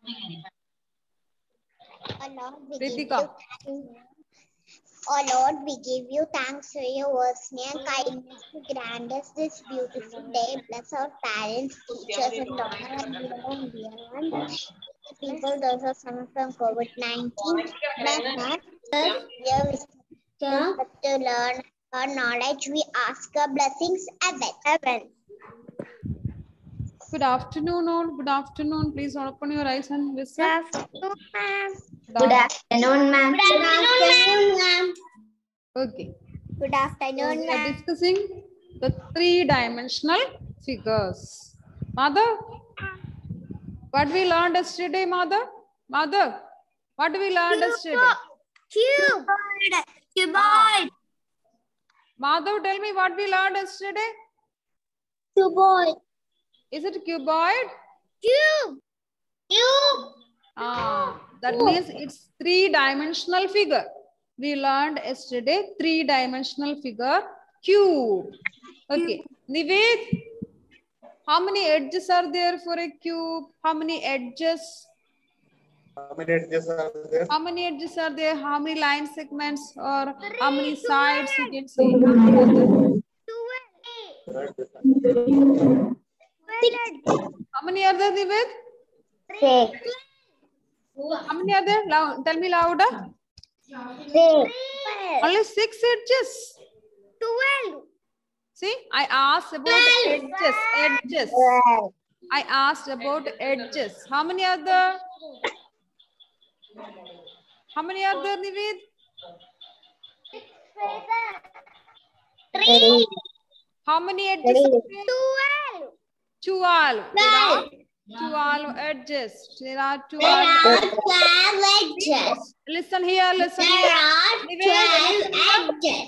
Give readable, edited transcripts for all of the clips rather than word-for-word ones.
Ritika. Oh Lord, we give you thanks for your mercy and kindness to grant us this beautiful day. Bless our parents, teachers, and doctors, and dear ones. The people those are suffering from COVID-19. Bless us. Dear to learn our knowledge, we ask our blessings. Amen. Good afternoon, all. Good afternoon. Please open your eyes and listen. Good afternoon, ma'am. Good afternoon, ma'am. Okay. Good afternoon, We are ma'am. discussing the three-dimensional figures. Mother, what we learned yesterday, Mother? Mother, what we learned yesterday? Cube. Cuboid. Mother, tell me what we learned yesterday. Cuboid. Is it cuboid? Cube. Cube. That means it's three-dimensional figure. We learned yesterday three-dimensional figure cube. Okay. Nived, how many edges are there for a cube? How many edges? How many edges are there? How many edges are there? How many line segments or how many sides you can see? How many are there, Nived? 6. How many are there? Tell me louder. 6. Only 6 edges. 12. See, I asked about edges. Edges. 12. I asked about edges. How many are there? How many are there, Nived? 3. How many edges are there? 12. 12. There are 12 edges. There are 12 There are edges. 12 edges. Listen here, listen There here. are Nived, 12 edges.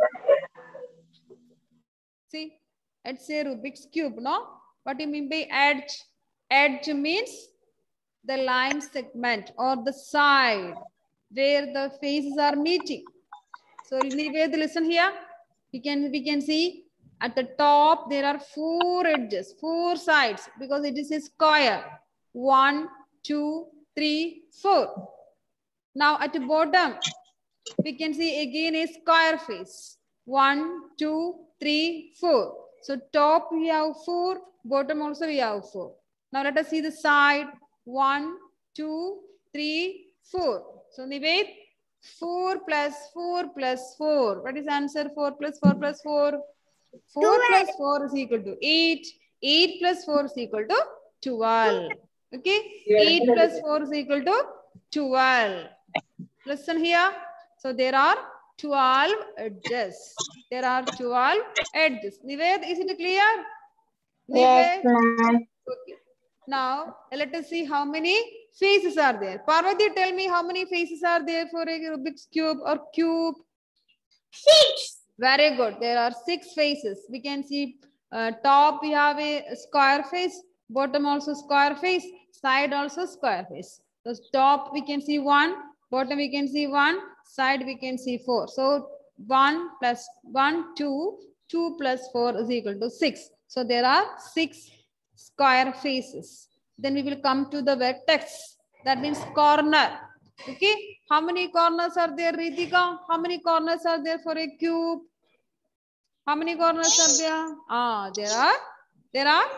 See, it's a Rubik's cube, no? What do you mean by edge? Edge means the line segment or the side where the faces are meeting. So Nived, listen here. We can see at the top there are 4 edges, 4 sides because it is a square. 1, 2, 3, 4. Now at the bottom we can see again a square face. 1, 2, 3, 4. So top we have 4, bottom also we have 4. Now let us see the side. 1, 2, 3, 4. So Nived, 4 plus 4 plus 4. What is answer? 4 plus 4 plus 4. 4 plus 4 is equal to 8. 8 plus 4 is equal to 12. Okay? 8 plus 4 is equal to 12. Listen here. So there are 12 edges. There are 12 edges. Nived, is it clear? Yes, Nived? ma'am. Okay. Now, let us see how many faces are there. Parvati, tell me how many faces are there for a Rubik's cube or cube? 6. Very good. There are 6 faces. We can see top we have a square face, bottom also square face, side also square face. So top we can see 1, bottom we can see 1, side we can see 4. So 1 plus 1, 2, 2 plus 4 is equal to 6. So there are 6 square faces. Then we will come to the vertex. That means corner. Okay. How many corners are there, Ritika? How many corners are there for a cube? How many corners are there? There are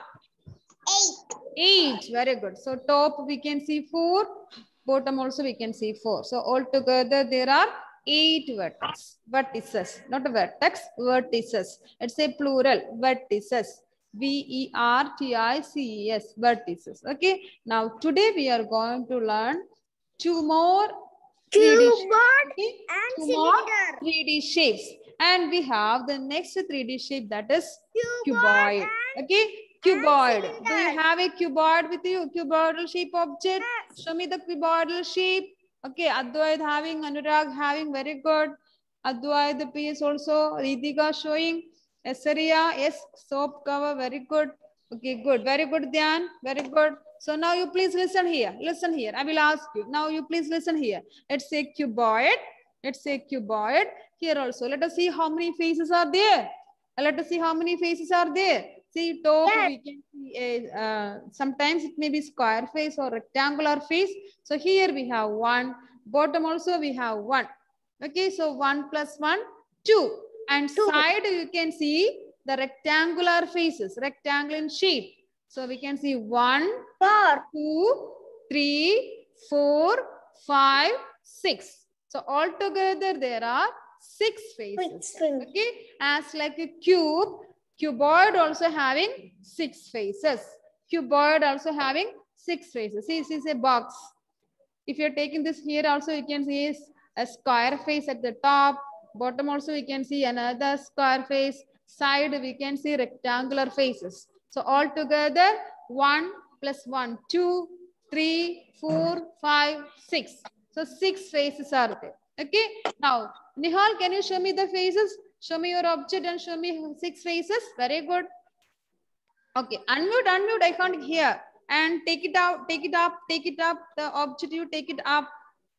8. Very good. So top we can see 4. Bottom also we can see 4. So altogether there are 8 vertices. Not a vertex, vertices. It's a plural, vertices. V-E-R-T-I-C-E-S, vertices. Okay. Now today we are going to learn 2 more 3D shapes. And 2 more cylinder. 3D shapes. And we have the next 3D shape, that is cuboid. Okay. Cuboid. Do you have a cuboid with you? Cuboidal shape object. Yes. Show me the cuboidal shape. Okay. Advait having, Anurag having, very good. Advait the piece also. Ritika showing. Esaria, yes. Soap cover, very good. Okay, good. Very good, Dhyan. Very good. So now you please listen here. Listen here. I will ask you. Now you please listen here. Let's say cuboid. Let's say cuboid. Here also. Let us see how many faces are there. Let us see how many faces are there. See, top we can see a, sometimes it may be square face or rectangular face. So here we have 1. Bottom also we have 1. Okay, so 1 plus 1, 2. And side you can see the rectangular faces, rectangle in shape. So we can see 1, 2, 3, 4, 5, 6. So altogether there are 6 faces. Okay, as like a cube, cuboid also having 6 faces. Cuboid also having 6 faces. See, this is a box. If you're taking this here also, you can see a square face at the top. Bottom also we can see another square face. Side we can see rectangular faces. So all together 1 plus 1, 2, 3, 4, 5, 6. So 6 faces are there. Okay. Now, Nihal, can you show me the faces? Show me your object and show me 6 faces. Very good. Okay. Unmute. I can't hear. And take it out, take it up. The object, you take it up.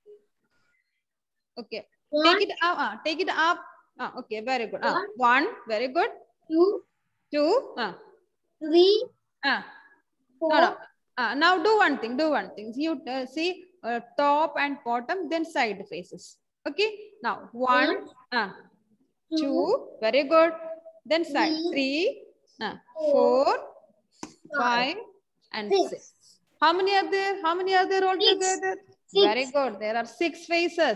Okay. Take it up. Take it up. Okay. Very good. 1. Very good. 2, 2. 3, 4. No. Now do one thing. You see top and bottom, then side faces. Okay. Now 1, 2. Very good. Then side 3, 4, 5, and 6. How many are there? All together? Very good. There are 6 faces.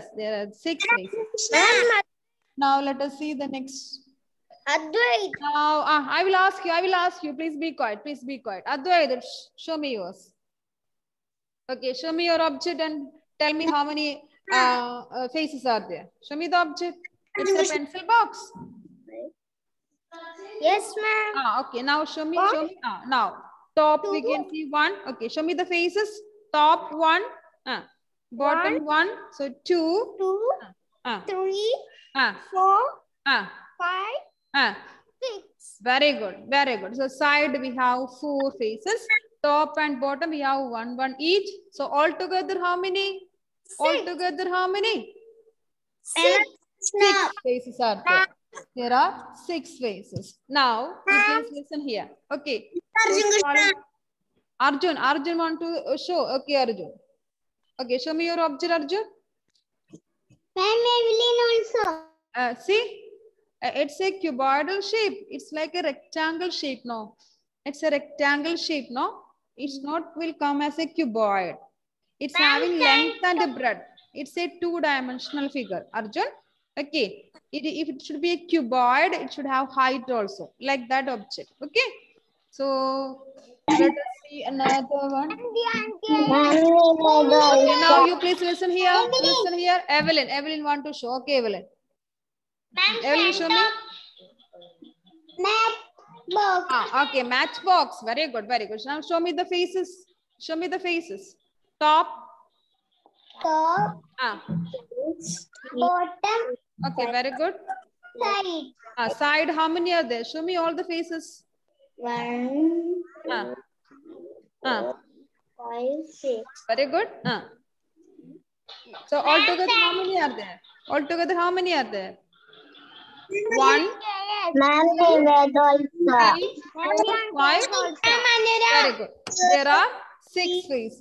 Now let us see the next. Advait. Now I will ask you. Please be quiet. Advait, show me yours. Okay, show me your object and tell me how many faces are there. Show me the object. It's a pencil box. Yes, ma'am. Okay, now show me. Now top we can see 1. Okay, show me the faces. Top 1, bottom 1. So 2, 3, 4, 5, 6. Very good. So side we have 4 faces. Top and bottom we have 1 each. So all together how many? 6. 6 faces are there. There are 6 faces. Now you please listen here. Okay. Arjun want to show. Okay, Arjun. Okay, show me your object, Arjun. Ma'am, Evelyn also. See, it's a cuboidal shape. It's like a rectangle shape, no? It's a rectangle shape, no? It's not will come as a cuboid. It's having length and breadth. It's a 2-dimensional figure. Arjun, okay. If it should be a cuboid, it should have height also, like that object. Okay. So let us see another one. Okay, now you please listen here. Evelyn want to show. Okay, Evelyn. Evelyn, show me. Matchbox. Okay, matchbox. Very good. Now show me the faces. Top. Bottom. Okay, very good. Side. Side, how many are there? Show me all the faces. 1, 5, 6. Very good. So altogether how many are there? 1, 2, 3, 4, 5. Very good. There are 6 faces.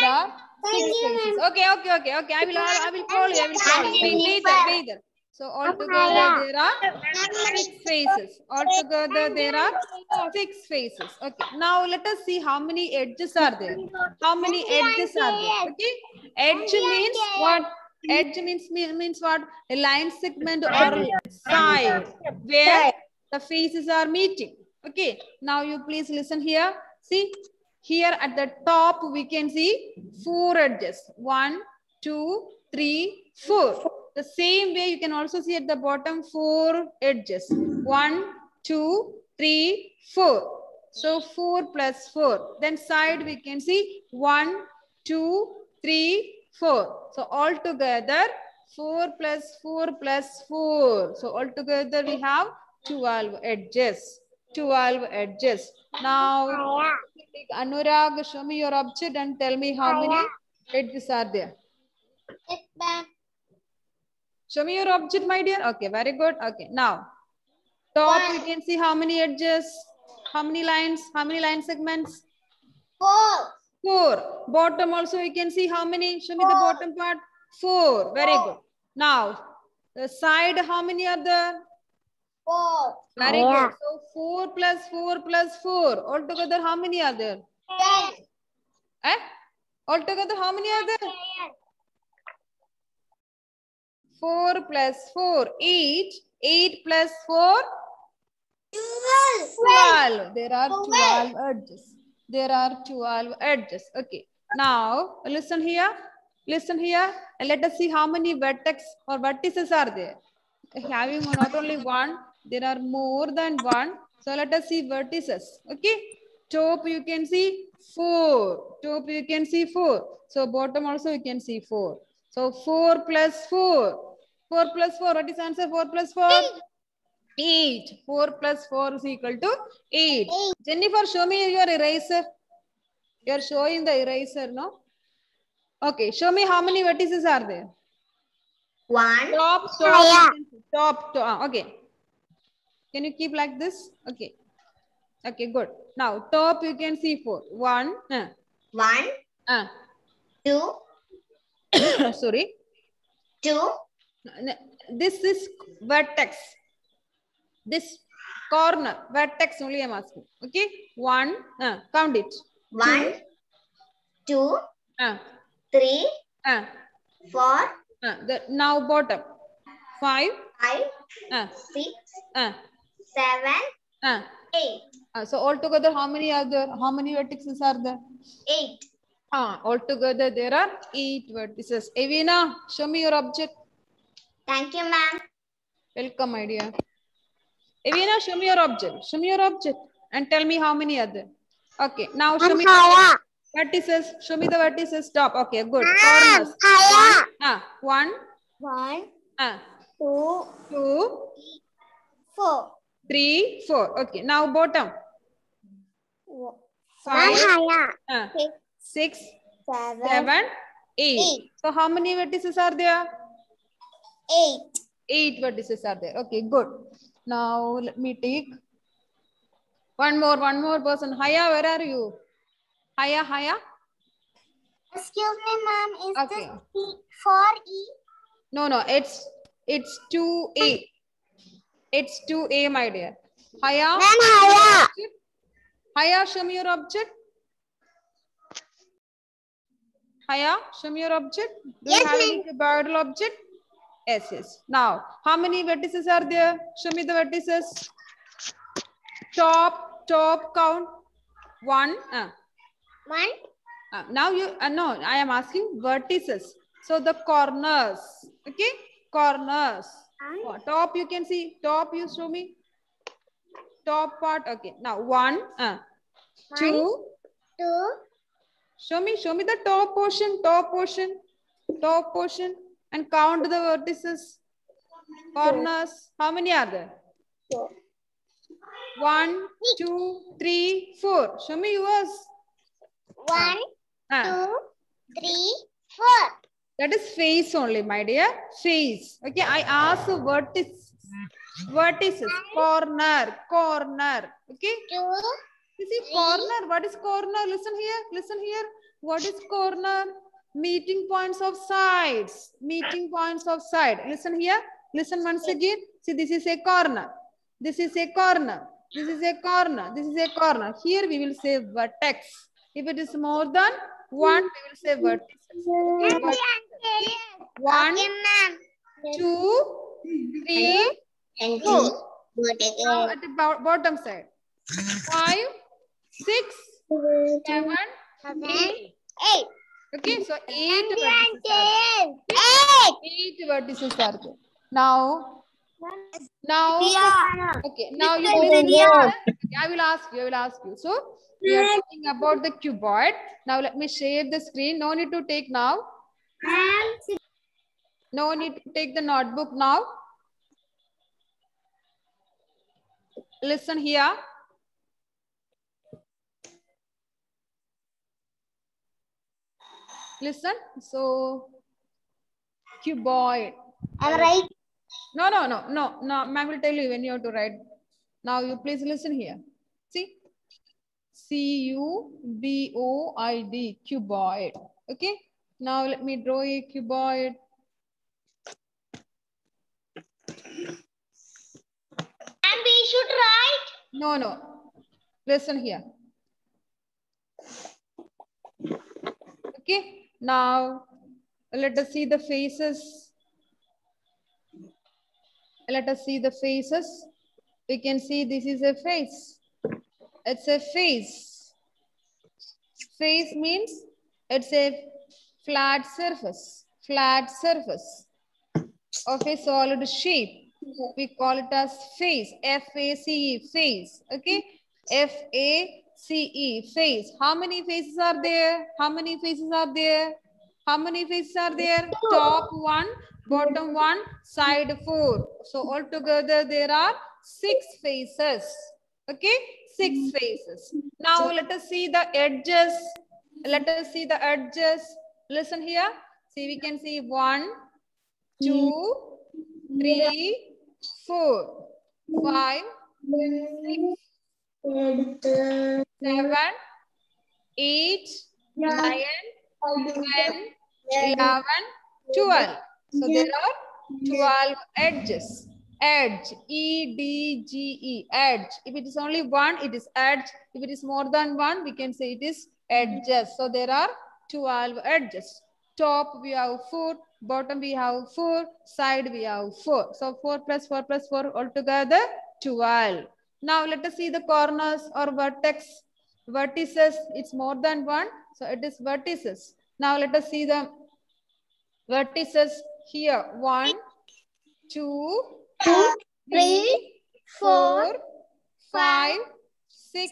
Okay. I will call you. Wait there. So altogether there are 6 faces. Okay. Now let us see how many edges are there. Okay. Edge means what? Means what? A line segment or side where the faces are meeting. Okay. Now you please listen here. See, here at the top we can see 4 edges. 1, 2, 3, 4. The same way you can also see at the bottom 4 edges. 1, 2, 3, 4. So 4 plus 4. Then side we can see 1, 2, 3, 4. So all together 4 plus 4 plus 4. So all together we have 12 edges. Now Anurag, show me your object and tell me how many edges are there. Show me your object, my dear. Okay, very good. Okay, now top we can see how many edges? How many lines? How many line segments? 4. 4. Bottom also you can see how many? Show me the bottom part. 4. Very good. Now, the side, how many are there? 4. Very good. So 4 plus 4 plus 4. Altogether, how many are there? 10. Eh? Altogether, how many are there? 4 plus 4. 8. 8 plus 4. 12. There are 12 edges. There are 12 edges. Okay. Now, listen here. Listen here. And let us see how many vertex or vertices are there. Having not only one, there are more than one. So let us see vertices. Okay. Top you can see 4. Top you can see 4. So bottom also you can see 4. So 4 plus 4. 4 plus 4. What is answer? 4 plus 4? 8. 4 plus 4 is equal to 8. Jennifer, show me your eraser. You are showing the eraser, no? Okay, show me how many vertices are there. 1. Top. Okay. Can you keep like this? Okay. Okay, good. Now, top you can see 4. 1. 1. 2. Sorry. 2. This is vertex. This corner, vertex only I am asking. Okay. 1. Count it. 1, 2, 3. 3, 4, Now bottom. 5. 5, 6, 7. 7, 8. So altogether, how many are there? How many vertices are there? 8. Altogether, there are 8 vertices. Evina, show me your object. Thank you, ma'am. Welcome, my dear. Evina, show me your object. Show me your object and tell me how many are there. Okay, now show me the vertices. Show me the vertices. Stop. Okay, good. Corners. 1, 1, 2, 4. 3, 4. Okay, now bottom. 5, 6, 7, 8. So how many vertices are there? 8. 8 vertices are there. Okay, good. Now let me take one more person. Haya, where are you? Haya. Excuse me, ma'am. Is Okay. this 4E? No, it's 2A. It's 2A, my dear. Haya. Haya, show me your object. Haya, show me your object. Do you have any cuboidal object? Yes. Now, how many vertices are there? Show me the vertices. Top count. 1. 1. Now you no, I am asking vertices. So the corners. Okay, corners. Top you can see. Top you show me. Top part. Okay. Now 1, 2. 2. Show me the top portion, and count the vertices. Corners. How many are there? 4. 1, 2, 3, 4. Show me yours. 1, 2, 3, 4. That is face only, my dear. Face. Okay, I ask vertices. Corner. Okay. 2. You see corner. What is corner? Listen here. What is corner? Meeting points of sides. Listen here. Listen once again. See, this is a corner. This is a corner. Here we will say vertex. If it is more than 1, we will say vertices. Okay, 1, 2, 3, 4. Now at the bottom side. 5, 6, 7, 8. Okay, so 8 vertices are there. Now, okay, now you listen. I will ask you. So, we are talking about the cuboid. Now, let me share the screen. No need to take now. No need to take the notebook now. Listen here. Listen. So, cuboid. I'm right. No. Ma'am will tell you when you have to write. Now you please listen here. See, cuboid, cuboid. Okay. Now let me draw a cuboid. And we should write. No, no. Listen here. Okay. Now let us see the faces. Let us see the faces. We can see this is a face. It's a face. Face means it's a flat surface of a solid shape. We call it as face. F-A-C-E, face. Okay. F-A-C-E, face. How many faces are there? How many faces are there? How many faces are there? Top 1, bottom 1, side 4. So altogether there are 6 faces. Okay, 6 faces. Now let us see the edges. Let us see the edges. Listen here. See, we can see 1, 2, 3, 4, 5, 6, 7, 8, 9, 10, 11, 12. So there are 12 edges. Edge, E-D-G-E, edge. If it is only one, it is edge. If it is more than one, we can say it is edges. So there are 12 edges. Top we have 4, bottom we have 4, side we have 4. So 4 plus 4 plus 4 altogether 12. Now let us see the corners or vertex. Vertices, it's more than one, so it is vertices. Now let us see the vertices here. 1, 2, 3, 4, 5, 6,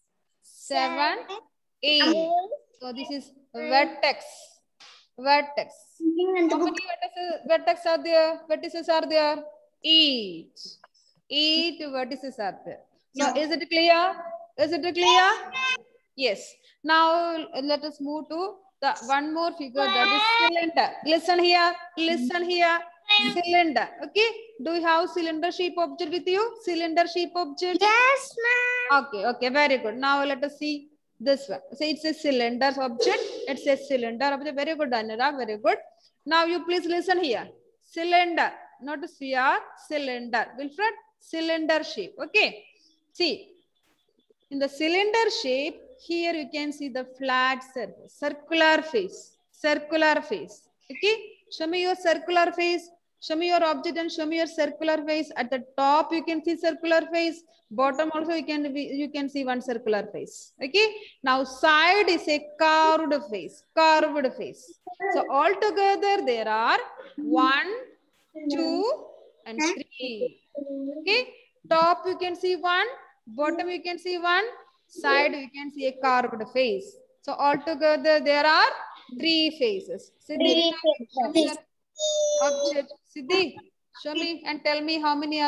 7, 8. So this is vertex. Vertex. How many vertex are there? Vertices are there? 8. 8 vertices are there. So is it clear? Is it clear? Yes. Now let us move to the one more figure, that is cylinder. Listen here. Listen here. Cylinder. Okay. Do you have cylinder shape object with you? Cylinder shape object? Yes, ma'am. Okay. Okay. Very good. Now let us see this one. So it's a cylinder object. It's a cylinder object. Very good, Anurag. Very good. Now you please listen here. Cylinder, not a sphere. Cylinder. Wilfred, cylinder shape. Okay. See. In the cylinder shape, here you can see the flat surface, circular face, circular face. Okay, show me your circular face. Show me your object and show me your circular face. At the top, you can see circular face. Bottom also you can see one circular face. Okay. Now side is a curved face, curved face. So altogether there are 1, 2, and 3. Okay. Top you can see 1. Bottom you can see 1, side you can see a carved face. So altogether there are 3 faces. Siddhi, show me your object. Siddhi, show me and tell me how many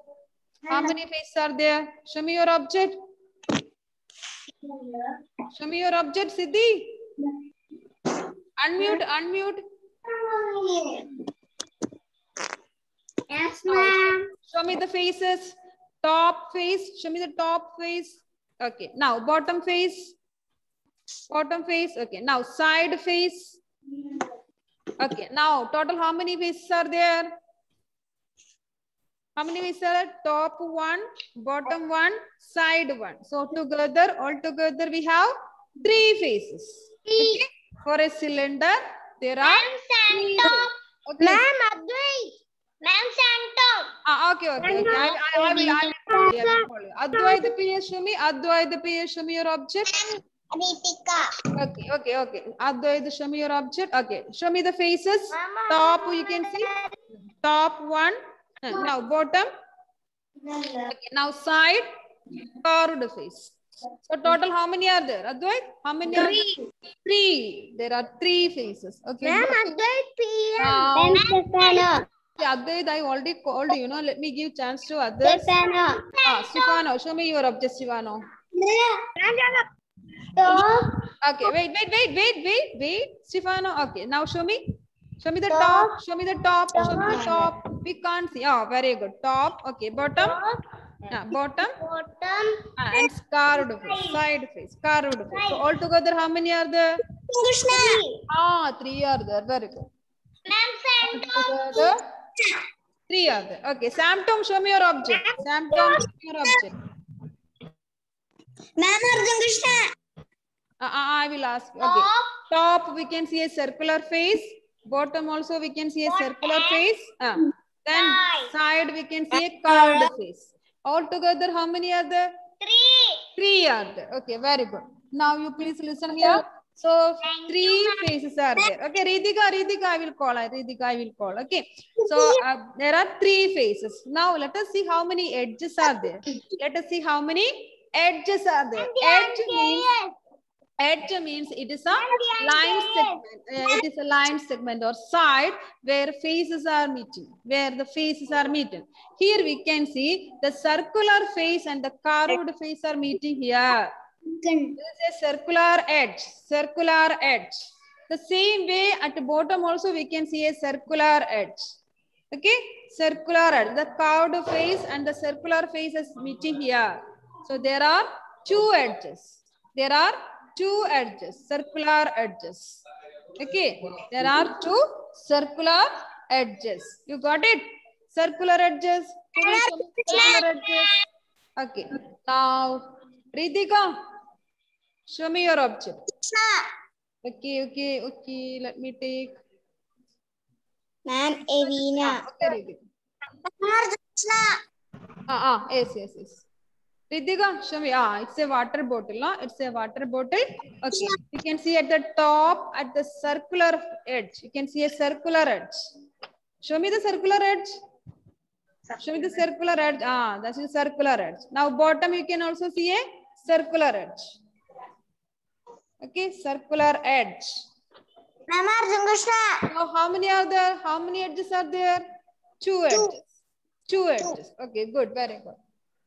faces are there. Show me your object. Show me your object, Siddhi. Unmute, unmute. Yes, ma'am. Show me the faces. Top face, show me the top face. Okay, now bottom face. Bottom face, okay. Now side face. Okay, now total how many faces are there? How many faces are there? Top 1, bottom 1, side 1. So together, altogether we have 3 faces. Okay, for a cylinder, there are 3 faces. Okay. Ma'am, Advait. Ma'am, Santom. Okay. I will follow. Advaita PS, show me. Advaita PS, show me your object. Ritika. Okay. Advaita, show me your object. Okay. Show me the faces. Top, you can see. Top 1. Now bottom. Okay. Now side. Curved face. So total how many are there? Advait, how many are there? 3. There are 3 faces. Okay. Ma'am, Advait PM. Advait, I already called you. Let me give chance to others. Stefano, show me your object, Stefano. Okay, wait. Stefano, okay. Now show me. Show me the top. Show me the top. Show me the top. We can't see. Oh, very good. Top. Okay, bottom. Bottom Bottom. and carved face, side face, carved face. So altogether, how many are there? Krishna. 3 are there. Very good. Ma'am, Altogether, 3 are there. Okay, Sam Tom, show me your object. Sam Tom, show me your object. Ma'am, Arjun Krishna. I will ask. Okay. Top, we can see a circular face. Bottom also, we can see a circular face. Then side, we can see a curved face. Altogether, how many are there? 3 are there. Okay, very good. Now you please listen here. So 3 faces are there. Okay, Ritika, I will call. Okay. So there are 3 faces. Now let us see how many edges are there. Let us see how many edges are there. Edge means it is a line segment. It is a line segment or side where faces are meeting. Where the faces are meeting. Here we can see the circular face and the curved face are meeting here. This is a circular edge. Circular edge. The same way at the bottom also we can see a circular edge. Okay, circular edge. The curved face and the circular face is meeting here. So there are 2 edges. There are 2 edges, circular edges. Okay, there are 2 circular edges. You got it? Circular edges. Circular edges. Okay. Now, Ritika, show me your object. Okay. Let me take. Ma'am, Evina. Okay, Ritika. Yes. Ritika, show me. It's a water bottle. No? It's a water bottle. Okay. You can see at the top, at the circular edge. You can see a circular edge. Show me the circular edge. Show me the circular edge. That's a circular edge. Now, bottom, you can also see a circular edge. Okay, circular edge. Ma'am, Arjun Krishna. Now, how many are there? How many edges are there? 2 edges. 2 edges. Okay, good. Very good.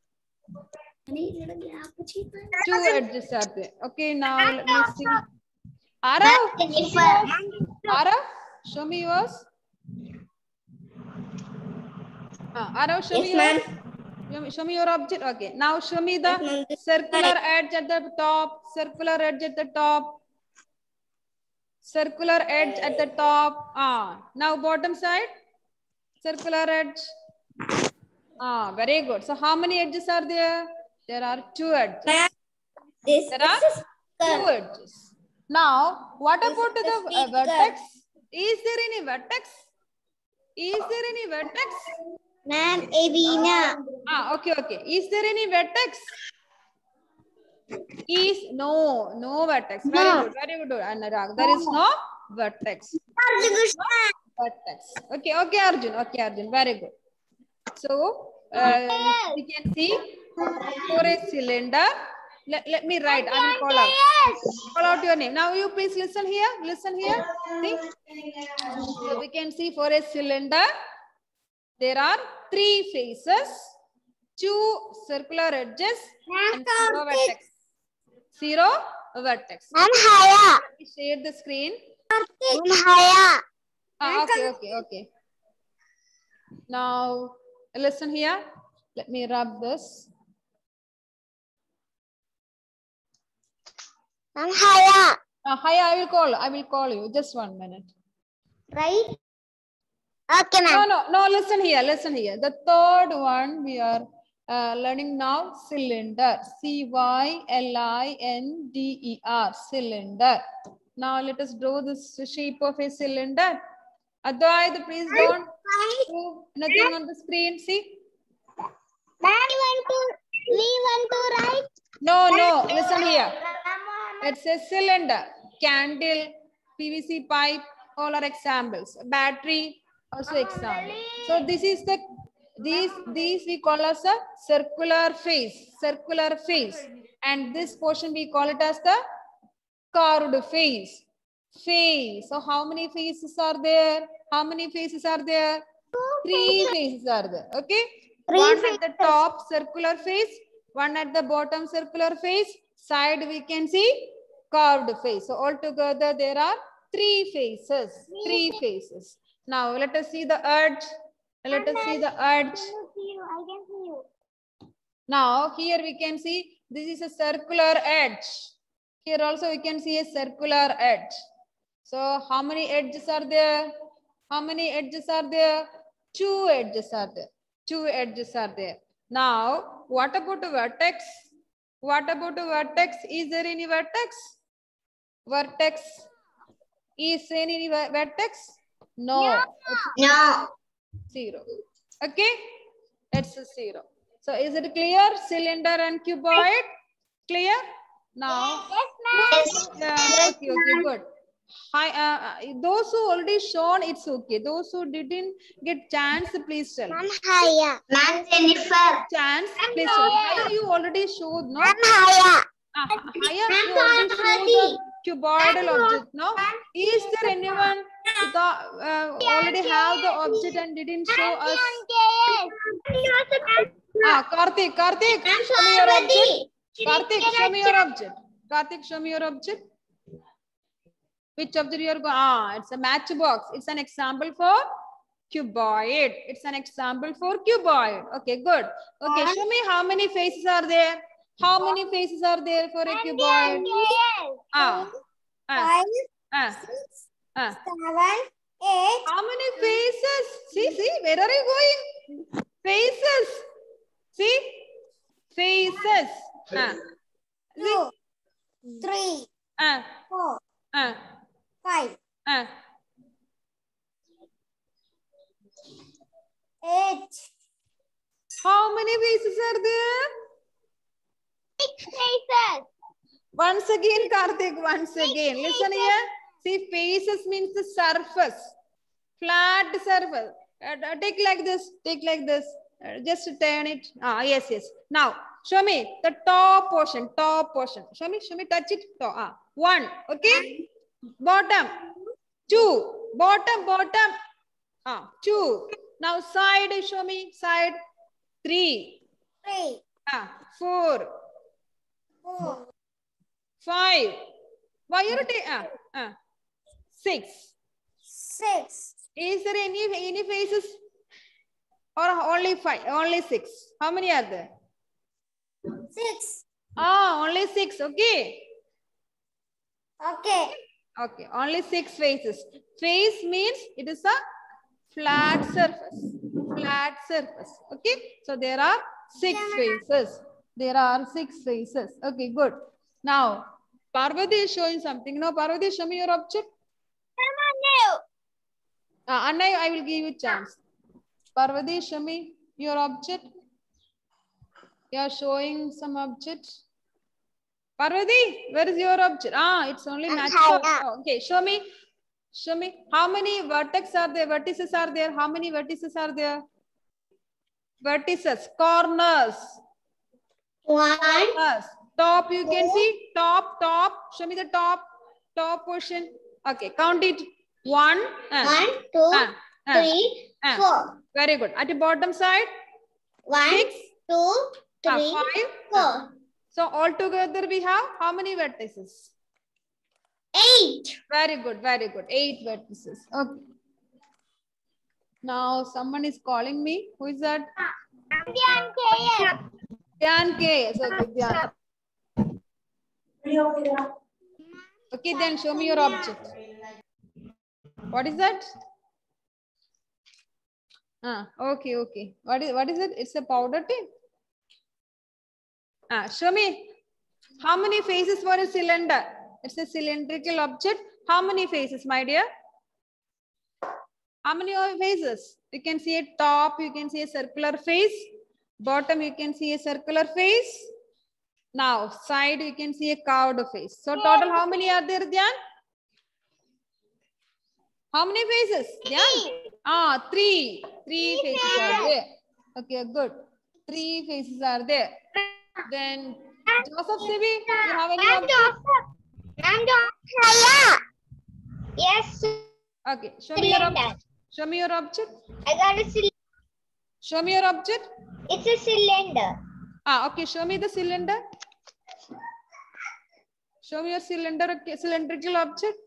2 edges are there. Okay, now let me see. Arav, show me yours. Arav, show me yours. Show me your object. Okay, now show me the circular edge at the top. Circular edge at the top. Circular edge at the top. Now bottom side. Circular edge. Very good. So how many edges are there? There are 2 edges. There are 2 edges. Now, what about the vertex? Is there any vertex? Is there any vertex? Ma'am, Evina. Okay. Is there any vertex? No vertex. Very good, Anurag. There is no vertex. Vertex. Okay, Arjun. Very good. So, we can see for a cylinder. Let me write. I will call out. Call out your name. Now you please listen here. See. So we can see for a cylinder, there are 3 faces, 2 circular edges, and 0 vertex. 0 vertex. Ma'am, Haya. Let me share the screen. Ma'am, Haya. Okay. Now listen here. Let me rub this. Ma'am, Haya. Haya, I will call you. Just 1 minute. Right? Okay, ma'am. No. Listen here. The third one we are learning now. Cylinder. CYLINDER. Cylinder. Now let us draw this shape of a cylinder. Advaita, please don't do anything on the screen. See. We want to write. No. Listen here. It's a cylinder, candle, PVC pipe, all are examples. Battery, also example. So this is the these we call as a circular face, and this portion we call it as the curved face. So how many faces are there? 3 faces are there. Okay. One at the top, circular face. One at the bottom, circular face. Side we can see curved face. So altogether there are 3 faces. Now let us see the edge. I can see you. Now here we can see this is a circular edge. Here also we can see a circular edge. So how many edges are there? How many edges are there? 2 edges are there. 2 edges are there. Now what about the vertex? What about the vertex? Is there any vertex? Vertex. Is there any vertex? No. No. 0. Okay. It's a 0. So is it clear? Cylinder and cuboid? Clear? Now. Yes, ma'am. Okay, good. Hi, those who already shown, it's okay. Those who didn't get chance, please tell. Ma'am, Haya. Ma'am, Jennifer. Chance, please tell. Haya, you already showed, no? Ma'am, Haya. Haya, you already showed the cuboidal object, no? Is there anyone who already have the object and didn't show us? Karthik, show me your object. Karthik, show me your object. Karthik, show me your object. Which object you are going? It's a matchbox. It's an example for cuboid. It's an example for cuboid. Okay, good. Okay, show me how many faces are there. How many faces are there for a cuboid? 5, 6, 7, 8. How many faces? See, where are you going? Faces. See? Faces. 2, 3, 4, 5, 8. How many faces are there? 6 faces. Once again, Karthik, once again. Listen here. See, faces means the surface. Flat surface. Take like this. Take like this. Just turn it. Yes. Now, show me the top portion. Top portion. Show me. Touch it. 1. Okay. Bottom. 2. Bottom. 2. Now, side. Show me. Side. 3. 4. 5. Why you take 6. 6. Is there any faces or only 5? Only 6. How many are there? 6. Only 6. Okay. Okay. Only 6 faces. Face means it is a flat surface. Flat surface. Okay. So there are 6 faces. Okay, good. Now, Parvati is showing something. No, Parvati, show me your object. Anna, I will give you a chance. Parvati, show me your object. You are showing some object. Parvati, where is your object? It's only matchbox. Okay, show me. How many vertices are there? Vertices are there. How many vertices are there? Vertices, corners. 1. Corners. Top, you can see. Top. Show me the top portion. Okay, count it. 1, 2, 3, 4. Very good. At the bottom side? 1, 6, 2, 3, 5. 4. So altogether we have how many vertices? 8. Very good. 8 vertices. Okay. Now someone is calling me. Who is that? Dhyan KS. Okay, Dhyan. Okay, then show me your object. What is that? Okay. What is it? It's a powder tea. Show me. How many faces for a cylinder? It's a cylindrical object. How many faces, my dear? How many faces? You can see a top, you can see a circular face. Bottom, you can see a circular face. Now, side, you can see a curved face. So, total, how many are there, Dhyan? How many faces? Dhyan? 3. 3 faces are there. Okay, good. 3 faces are there. Then, Joseph Sibi, you have any object? Yes. Okay, show me your object. Show me your object. I got a cylinder. Show me your object. It's a cylinder. Okay, show me the cylinder. Show me your cylindrical object.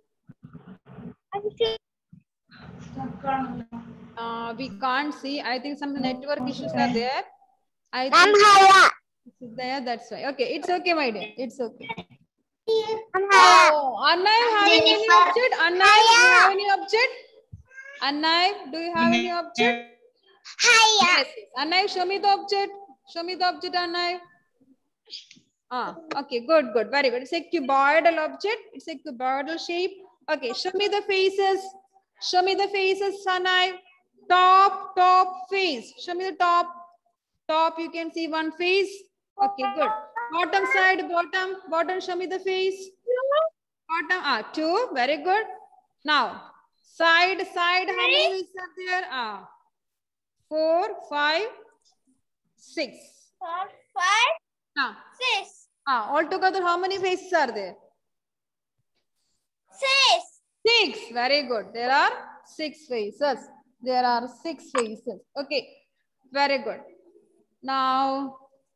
We can't see. I think some network issues are there. I think This is there, that's why. Okay, it's okay, my dear. It's okay. Anna. Oh, Annaib having any object? Annaib, do you have any object? Annaib, do you have any object? Hiya. Yes, yes. Annaib, show me the object. Show me the object, Annaib. Okay, good, good, very good. It's a cuboidal object. It's a cuboidal shape. Okay, show me the faces. Show me the faces, Annaib. Top face. Show me the top. Top, you can see one face. Okay, good. Bottom side, bottom, show me the face. Bottom, two, very good. Now, side, how many faces are there? 4, 5, 6. 4, 5, 6. Altogether, how many faces are there? 6. 6. Very good. There are 6 faces. There are 6 faces. Okay. Very good. Now,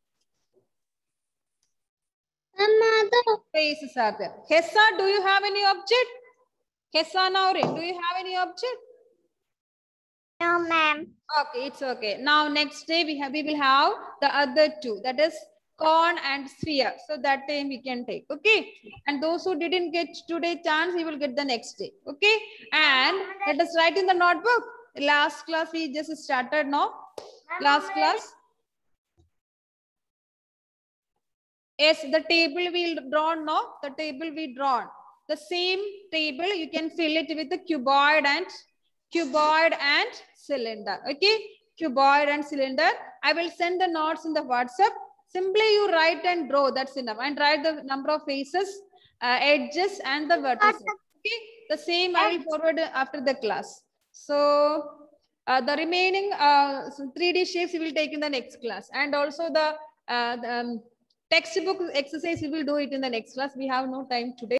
faces are there. Hessa, do you have any object? Hessa Naurin, do you have any object? No, ma'am. Okay, it's okay. Now, next day we will have the other two. That is cone and sphere. So that time we can take. Okay. And those who didn't get today chance, we will get the next day. Okay. And let us write in the notebook. Last class we just started now. Last class. Yes, the table we drawn now. The table we drawn. The same table you can fill it with the cuboid and cylinder. Okay, cuboid and cylinder. I will send the notes in the WhatsApp. Simply you write and draw. That's enough. And write the number of faces, edges, and the vertices. Okay, the same I will forward after the class. So the remaining 3D shapes we will take in the next class, and also the textbook exercise we will do it in the next class. We have no time today.